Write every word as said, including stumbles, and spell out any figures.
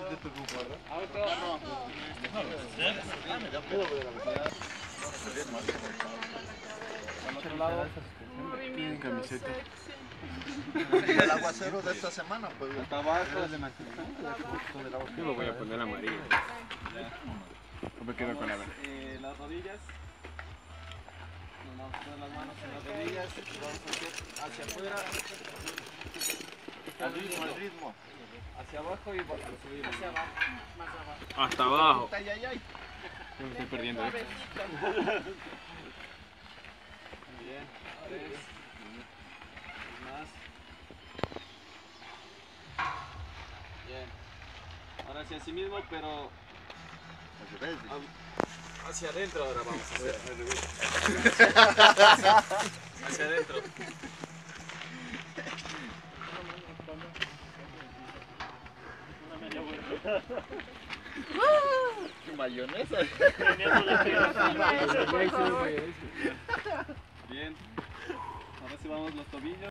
Tienen camiseta. El aguacero de esta semana, pues. Hasta abajo. Yo lo voy a poner amarillo. No me quedo con la verde. Eh, las rodillas. Nos vamos a poner las manos en las rodillas. Vamos a hacer hacia afuera. Al ritmo, al ritmo. Hacia abajo y para subir. Hacia abajo, más abajo. Hasta abajo. Ay, ay, ay. Yo me estoy perdiendo. ¿eh? Bien. Tres. Más. Bien. Ahora hacia sí mismo, pero hacia adentro ahora vamos a hacer. Hacia adentro. Mayonesa. Bien. Ahora sí vamos los tobillos.